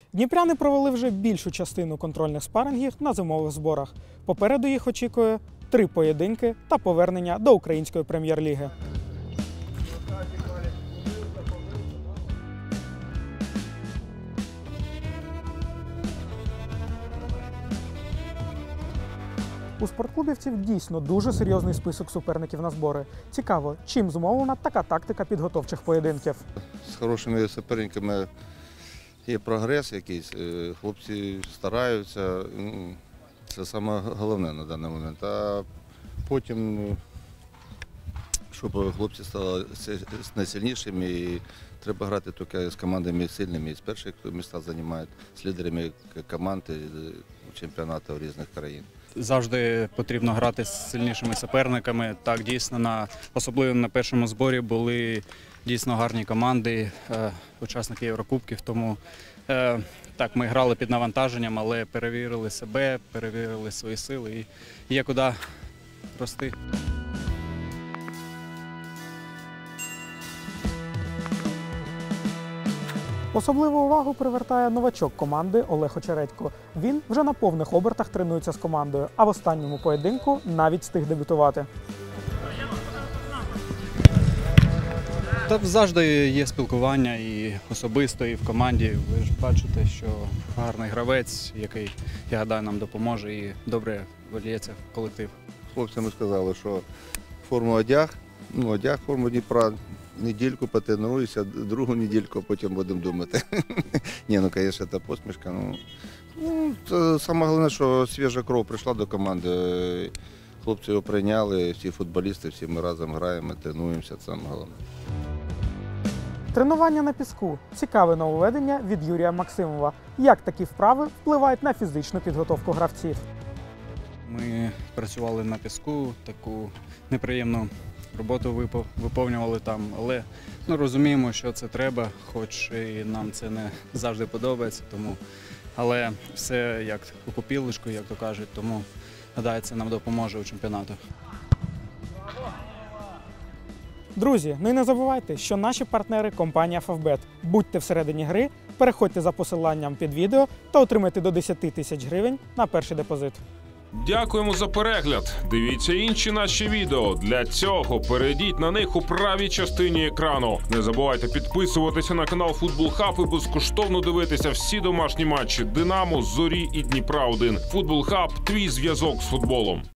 Дніпряни провели вже більшу частину контрольних спарингів на зимових зборах. Попереду їх очікує 3 поєдинки та повернення до української прем'єр-ліги. У спортклубівців дійсно дуже серйозний список суперників на збори. Цікаво, чим зумовлена така тактика підготовчих поєдинків. З хорошими суперниками є прогрес якийсь, хлопці стараються, це саме головне на даний момент. А потім, щоб хлопці стали найсильнішими, і треба грати тільки з командами сильними, з перших місця займають, з лідерами команд чемпіонатів різних країн. Завжди потрібно грати з сильнішими суперниками. Так, дійсно, особливо на першому зборі були дійсно гарні команди, учасники Єврокубків. Тому так, ми грали під навантаженням, але перевірили себе, перевірили свої сили і є куди рости. Особливу увагу привертає новачок команди Олег Очередько. Він вже на повних обертах тренується з командою, а в останньому поєдинку навіть встиг дебютувати. Та завжди є спілкування і особисто, і в команді. Ви ж бачите, що гарний гравець, який, я гадаю, нам допоможе і добре вильється в колектив. Хлопцям ми сказали, що форму одяг, форму Дніпра, недільку потренуюся, другу недільку, а потім будемо думати. Ні, звісно, це посмішка. Саме головне, що свіжа кров прийшла до команди, хлопці його прийняли, всі футболісти, всі ми разом граємо, тренуємося, це саме головне. Тренування на піску – цікаве нововведення від Юрія Максимова. Як такі вправи впливають на фізичну підготовку гравців? Ми працювали на піску, таку неприємну роботу виповнювали там, але розуміємо, що це треба, хоч і нам це не завжди подобається, але все як у копілочку, як то кажуть, тому, гадаю, це нам допоможе у чемпіонату. Друзі, ну і не забувайте, що наші партнери – компанія Favbet. Будьте всередині гри, переходьте за посиланням під відео та отримайте до 10 тисяч гривень на перший депозит. Дякуємо за перегляд. Дивіться інші наші відео. Для цього перейдіть на них у правій частині екрану. Не забувайте підписуватися на канал Футбол Хаб і безкоштовно дивитися всі домашні матчі Динамо, Зорі і Дніпра 1. Футбол Хаб – твій зв'язок з футболом.